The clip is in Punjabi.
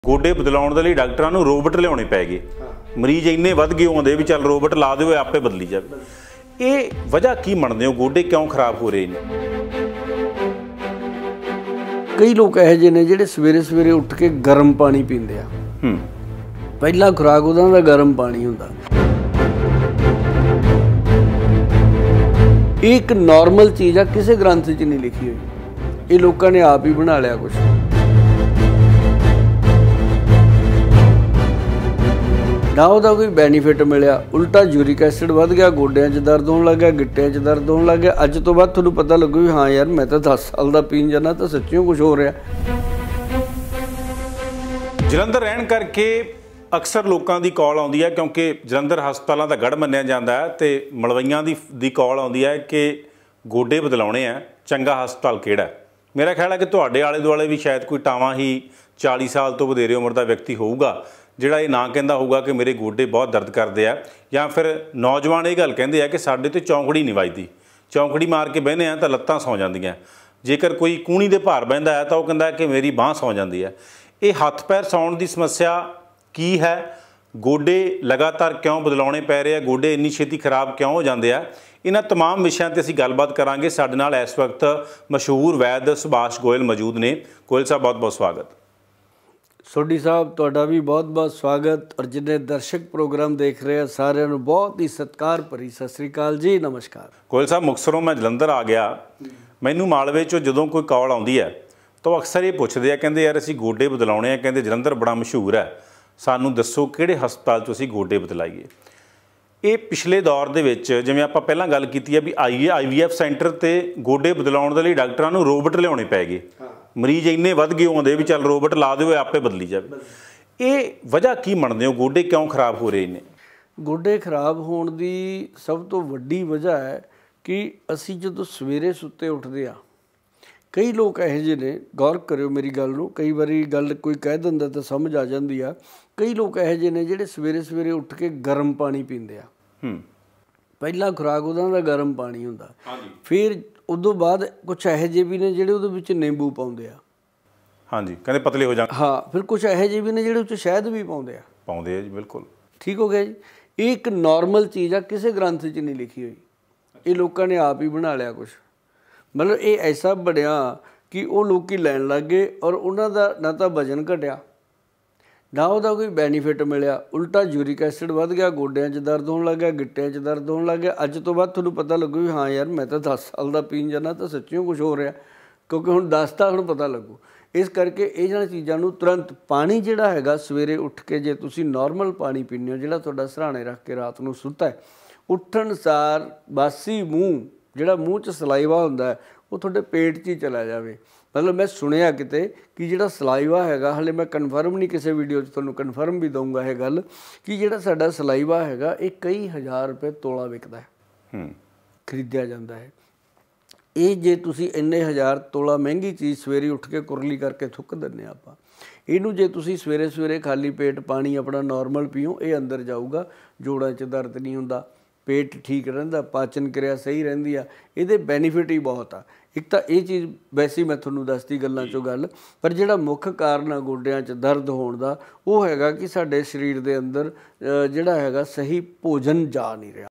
ਗੋਡੇ ਬਦਲਾਉਣ ਦੇ ਲਈ ਡਾਕਟਰਾਂ ਨੂੰ ਰੋਬੋਟ ਲਿਆਉਣੇ ਪੈ ਗਏ। ਮਰੀਜ਼ ਇੰਨੇ ਵੱਧ ਗਏ ਆਉਂਦੇ ਵੀ ਚੱਲ ਰੋਬੋਟ ਲਾ ਦਿਓ ਆਪੇ ਬਦਲੀ ਜਾਵੇ। ਇਹ ਵਜ੍ਹਾ ਕੀ ਮੰਨਦੇ ਹੋ, ਗੋਡੇ ਕਿਉਂ ਖਰਾਬ ਹੋ ਰਹੇ ਨੇ? ਕਈ ਲੋਕ ਇਹੋ ਜਿਹੇ ਨੇ ਜਿਹੜੇ ਸਵੇਰੇ ਸਵੇਰੇ ਉੱਠ ਕੇ ਗਰਮ ਪਾਣੀ ਪੀਂਦੇ ਆ। ਪਹਿਲਾ ਖੁਰਾਕ ਉਹਨਾਂ ਦਾ ਗਰਮ ਪਾਣੀ ਹੁੰਦਾ। ਇਹ ਇੱਕ ਨਾਰਮਲ ਚੀਜ਼ ਆ, ਕਿਸੇ ਗ੍ਰੰਥ 'ਚ ਨਹੀਂ ਲਿਖੀ ਹੋਈ, ਇਹ ਲੋਕਾਂ ਨੇ ਆਪ ਹੀ ਬਣਾ ਲਿਆ ਕੁਛ। ਨਾ ਉਹਦਾ ਕੋਈ ਬੈਨੀਫਿਟ ਮਿਲਿਆ, ਉਲਟਾ ਯੂਰਿਕ ਐਸਿਡ ਵੱਧ ਗਿਆ, ਗੋਡਿਆਂ 'ਚ ਦਰਦ ਹੋਣ ਲੱਗ ਗਿਆ, ਗਿੱਟਿਆਂ 'ਚ ਦਰਦ ਹੋਣ ਲੱਗ ਗਿਆ। ਅੱਜ ਤੋਂ ਬਾਅਦ ਤੁਹਾਨੂੰ ਪਤਾ ਲੱਗੂ ਵੀ ਹਾਂ ਯਾਰ ਮੈਂ ਤਾਂ 10 ਸਾਲ ਦਾ ਪੀਣ ਜਾਂਦਾ ਤਾਂ ਸੱਚਿਓ ਕੁਛ ਹੋ ਰਿਹਾ। ਜਲੰਧਰ ਰਹਿਣ ਕਰਕੇ ਅਕਸਰ ਲੋਕਾਂ ਦੀ ਕਾਲ ਆਉਂਦੀ ਹੈ, ਕਿਉਂਕਿ ਜਲੰਧਰ ਹਸਪਤਾਲਾਂ ਦਾ ਗੜ੍ਹ ਮੰਨਿਆ ਜਾਂਦਾ ਹੈ, ਤੇ ਮਲਵਈਆਂ ਦੀ ਕਾਲ ਆਉਂਦੀ ਹੈ ਕਿ ਗੋਡੇ ਬਦਲਾਉਣੇ ਆ, ਚੰਗਾ ਹਸਪਤਾਲ ਕਿਹੜਾ? ਮੇਰਾ ਖਿਆਲ ਹੈ ਕਿ ਤੁਹਾਡੇ ਆਲੇ ਦੁਆਲੇ ਵੀ ਸ਼ਾਇਦ ਕੋਈ ਟਾਵਾਂ ਹੀ 40 ਸਾਲ ਤੋਂ ਵਧੇਰੇ ਉਮਰ ਦਾ ਵਿਅਕਤੀ ਹੋਊਗਾ ਜਿਹੜਾ ਇਹ ਨਾ ਕਹਿੰਦਾ ਹੋਊਗਾ ਕਿ ਮੇਰੇ ਗੋਡੇ ਬਹੁਤ ਦਰਦ ਕਰਦੇ ਆ, ਜਾਂ ਫਿਰ ਨੌਜਵਾਨ ਇਹ ਗੱਲ ਕਹਿੰਦੇ ਆ ਕਿ ਸਾਡੇ ਤੇ ਚੌਂਕੜੀ ਨਹੀਂ ਵੱਜਦੀ, ਚੌਂਕੜੀ ਮਾਰ ਕੇ ਬਹਿੰਦੇ ਆ ਤਾਂ ਲੱਤਾਂ ਸੌਂ ਜਾਂਦੀਆਂ। ਜੇਕਰ ਕੋਈ ਕੂਹਣੀ ਦੇ ਭਾਰ ਬਹਿੰਦਾ ਹੈ ਤਾਂ ਉਹ ਕਹਿੰਦਾ ਕਿ ਮੇਰੀ ਬਾਂਹ ਸੌਂ ਜਾਂਦੀ ਹੈ। ਇਹ ਹੱਥ ਪੈਰ ਸੌਣ ਦੀ ਸਮੱਸਿਆ ਕੀ ਹੈ? ਗੋਡੇ ਲਗਾਤਾਰ ਕਿਉਂ ਬਦਲਾਉਣੇ ਪੈ ਰਹੇ ਆ? ਗੋਡੇ ਇੰਨੀ ਛੇਤੀ ਖਰਾਬ ਕਿਉਂ ਹੋ ਜਾਂਦੇ ਆ? ਇਹਨਾਂ तमाम ਵਿਸ਼ਿਆਂ 'ਤੇ ਅਸੀਂ ਗੱਲਬਾਤ ਕਰਾਂਗੇ। ਸਾਡੇ ਨਾਲ ਇਸ ਵਕਤ ਮਸ਼ਹੂਰ ਵੈਦ ਸੁਭਾਸ਼ ਗੋਇਲ ਮੌਜੂਦ ਨੇ। ਗੋਇਲ ਸਾਹਿਬ, ਬਹੁਤ ਬਹੁਤ ਸਵਾਗਤ। ਸੋਢੀ ਸਾਹਿਬ, ਤੁਹਾਡਾ ਵੀ ਬਹੁਤ ਬਹੁਤ ਸਵਾਗਤ। ਔਰ ਜਿੰਨੇ ਦਰਸ਼ਕ ਪ੍ਰੋਗਰਾਮ ਦੇਖ ਰਹੇ ਆ ਸਾਰਿਆਂ ਨੂੰ ਬਹੁਤ ਹੀ ਸਤਿਕਾਰ ਭਰੀ ਸਤਿ ਸ੍ਰੀ ਅਕਾਲ ਜੀ, ਨਮਸਕਾਰ। ਗੋਇਲ ਸਾਹਿਬ, ਮੁਕਤਸਰੋਂ ਮੈਂ ਜਲੰਧਰ ਆ ਗਿਆ, ਮੈਨੂੰ ਮਾਲਵੇ 'ਚੋਂ ਜਦੋਂ ਕੋਈ ਕਾਲ ਆਉਂਦੀ ਹੈ ਤਾਂ ਅਕਸਰ ਇਹ ਪੁੱਛਦੇ ਆ, ਕਹਿੰਦੇ ਯਾਰ ਅਸੀਂ ਗੋਡੇ ਬਦਲਾਉਣੇ ਆ, ਕਹਿੰਦੇ ਜਲੰਧਰ ਬੜਾ ਮਸ਼ਹੂਰ ਹੈ, ਸਾਨੂੰ ਦੱਸੋ ਕਿਹੜੇ ਹਸਪਤਾਲ 'ਚ ਅਸੀਂ ਗੋਡੇ ਬਦਲਾਈਏ। ਇਹ ਪਿਛਲੇ ਦੌਰ ਦੇ ਵਿੱਚ, ਜਿਵੇਂ ਆਪਾਂ ਪਹਿਲਾਂ ਗੱਲ ਕੀਤੀ ਹੈ ਵੀ IVF ਸੈਂਟਰ ਤੇ ਗੋਡੇ ਬਦਲਾਉਣ ਦੇ ਲਈ ਡਾਕਟਰਾਂ ਨੂੰ ਰੋਬੋਟ ਲਿਆਉਣੇ ਪੈ ਗਏ। ਮਰੀਜ਼ ਇੰਨੇ ਵੱਧ ਗਏ ਆਉਂਦੇ ਵੀ ਚੱਲ ਰੋਬੋਟ ਲਾ ਦਿਓ ਆਪੇ ਬਦਲੀ ਜਾਵੇ। ਇਹ ਵਜ੍ਹਾ ਕੀ ਮੰਨਦੇ ਹੋ, ਗੋਡੇ ਕਿਉਂ ਖਰਾਬ ਹੋ ਰਹੇ ਨੇ? ਗੋਡੇ ਖਰਾਬ ਹੋਣ ਦੀ ਸਭ ਤੋਂ ਵੱਡੀ ਵਜ੍ਹਾ ਹੈ ਕਿ ਅਸੀਂ ਜਦੋਂ ਸਵੇਰੇ ਸੁੱਤੇ ਉੱਠਦੇ ਆ, ਕਈ ਲੋਕ ਇਹੋ ਜਿਹੇ ਨੇ, ਗੌਰ ਕਰਿਓ ਮੇਰੀ ਗੱਲ ਨੂੰ, ਕਈ ਵਾਰੀ ਗੱਲ ਕੋਈ ਕਹਿ ਦਿੰਦਾ ਤਾਂ ਸਮਝ ਆ ਜਾਂਦੀ ਆ। ਕਈ ਲੋਕ ਇਹੋ ਜਿਹੇ ਨੇ ਜਿਹੜੇ ਸਵੇਰੇ ਸਵੇਰੇ ਉੱਠ ਕੇ ਗਰਮ ਪਾਣੀ ਪੀਂਦੇ ਆ। ਪਹਿਲਾ ਖੁਰਾਕ ਉਹਨਾਂ ਦਾ ਗਰਮ ਪਾਣੀ ਹੁੰਦਾ। ਫਿਰ ਉਦੋਂ ਬਾਅਦ ਕੁਛ ਇਹੋ ਜਿਹੇ ਵੀ ਨੇ ਜਿਹੜੇ ਉਹਦੇ ਵਿੱਚ ਨਿੰਬੂ ਪਾਉਂਦੇ ਆ। ਹਾਂਜੀ, ਕਹਿੰਦੇ ਪਤਲੇ ਹੋ ਜਾਣ। ਹਾਂ, ਫਿਰ ਕੁਛ ਇਹੋ ਜਿਹੇ ਵੀ ਨੇ ਜਿਹੜੇ ਉੱਚ ਸ਼ਹਿਦ ਵੀ ਪਾਉਂਦੇ ਆ ਜੀ, ਬਿਲਕੁਲ ਠੀਕ ਹੋ ਗਿਆ ਜੀ। ਇਹ ਇੱਕ ਨਾਰਮਲ ਚੀਜ਼ ਆ, ਕਿਸੇ ਗ੍ਰੰਥ 'ਚ ਨਹੀਂ ਲਿਖੀ ਹੋਈ, ਇਹ ਲੋਕਾਂ ਨੇ ਆਪ ਹੀ ਬਣਾ ਲਿਆ ਕੁਛ। ਮਤਲਬ ਇਹ ਐਸਾ ਬਣਿਆ ਕਿ ਉਹ ਲੋਕ ਲੈਣ ਲੱਗ ਗਏ, ਔਰ ਉਹਨਾਂ ਦਾ ਨਾ ਤਾਂ ਵਜ਼ਨ ਘਟਿਆ, ਨਾ ਉਹਦਾ ਕੋਈ ਬੈਨੀਫਿਟ ਮਿਲਿਆ, ਉਲਟਾ ਯੂਰਿਕ ਐਸਿਡ ਵੱਧ ਗਿਆ, ਗੋਡਿਆਂ 'ਚ ਦਰਦ ਹੋਣ ਲੱਗ ਗਿਆ, ਗਿੱਟਿਆਂ 'ਚ ਦਰਦ ਹੋਣ ਲੱਗ ਗਿਆ। ਅੱਜ ਤੋਂ ਬਾਅਦ ਤੁਹਾਨੂੰ ਪਤਾ ਲੱਗੂ ਵੀ ਹਾਂ ਯਾਰ ਮੈਂ ਤਾਂ 10 ਸਾਲ ਦਾ ਪੀਣ ਜਾਂਦਾ ਤਾਂ ਸੱਚਿਓ ਕੁਛ ਹੋ ਰਿਹਾ, ਕਿਉਂਕਿ ਹੁਣ 10 ਤਾਂ ਹੁਣ ਪਤਾ ਲੱਗੂ। ਇਸ ਕਰਕੇ ਇਹ ਜਿਹੜੀਆਂ ਚੀਜ਼ਾਂ ਨੂੰ ਤੁਰੰਤ, ਪਾਣੀ ਜਿਹੜਾ ਹੈਗਾ ਸਵੇਰੇ ਉੱਠ ਕੇ ਜੇ ਤੁਸੀਂ ਨੋਰਮਲ ਪਾਣੀ ਪੀਂਦੇ ਹੋ, ਜਿਹੜਾ ਤੁਹਾਡਾ ਸਿਰਹਾਣੇ ਰੱਖ ਕੇ ਰਾਤ ਨੂੰ ਸੁੱਤਾ ਹੈ, ਉੱਠਣ ਸਾਰ ਬਾਸੀ ਮੂੰਹ, ਜਿਹੜਾ ਮੂੰਹ 'ਚ ਸਲਾਈਵਾ ਹੁੰਦਾ ਉਹ ਤੁਹਾਡੇ ਪੇਟ 'ਚ ਹੀ ਚਲਾ ਜਾਵੇ। ਮਤਲਬ ਮੈਂ ਸੁਣਿਆ ਕਿਤੇ ਕਿ ਜਿਹੜਾ ਸਲਾਈਵਾ ਹੈਗਾ, ਹਾਲੇ ਮੈਂ ਕਨਫਰਮ ਨਹੀਂ, ਕਿਸੇ ਵੀਡੀਓ 'ਚ ਤੁਹਾਨੂੰ ਕਨਫਰਮ ਵੀ ਦਊਂਗਾ ਇਹ ਗੱਲ, ਕਿ ਜਿਹੜਾ ਸਾਡਾ ਸਲਾਈਵਾ ਹੈਗਾ ਇਹ ਕਈ ਹਜ਼ਾਰ ਰੁਪਏ ਤੋਲਾ ਵਿਕਦਾ ਹੈ, ਖਰੀਦਿਆ ਜਾਂਦਾ ਹੈ। ਇਹ ਜੇ ਤੁਸੀਂ ਇੰਨੇ ਹਜ਼ਾਰ ਤੋਲਾ ਮਹਿੰਗੀ ਚੀਜ਼ ਸਵੇਰੇ ਉੱਠ ਕੇ ਕੁਰਲੀ ਕਰਕੇ ਥੁੱਕ ਦਿੰਦੇ ਆਪਾਂ, ਇਹਨੂੰ ਜੇ ਤੁਸੀਂ ਸਵੇਰੇ ਸਵੇਰੇ ਖਾਲੀ ਪੇਟ ਪਾਣੀ ਆਪਣਾ ਨੋਰਮਲ ਪੀਓ, ਇਹ ਅੰਦਰ ਜਾਊਗਾ, ਜੋੜਾਂ 'ਚ ਦਰਦ ਨਹੀਂ ਹੁੰਦਾ, ਪੇਟ ਠੀਕ ਰਹਿੰਦਾ, ਪਾਚਨ ਕਿਰਿਆ ਸਹੀ ਰਹਿੰਦੀ ਆ। ਇਹਦੇ ਬੈਨੀਫਿਟ ਹੀ ਬਹੁਤ ਆ। ਇੱਕ ਤਾਂ ਇਹ ਚੀਜ਼ ਵੈਸੇ ਮੈਂ ਤੁਹਾਨੂੰ ਦੱਸਦੀ ਗੱਲਾਂ 'ਚੋਂ ਗੱਲ, ਪਰ ਜਿਹੜਾ ਮੁੱਖ ਕਾਰਨ ਆ ਗੋਡਿਆਂ 'ਚ ਦਰਦ ਹੋਣ ਦਾ ਉਹ ਹੈਗਾ ਕਿ ਸਾਡੇ ਸਰੀਰ ਦੇ ਅੰਦਰ ਜਿਹੜਾ ਹੈਗਾ ਸਹੀ ਭੋਜਨ ਜਾ ਨਹੀਂ ਰਿਹਾ।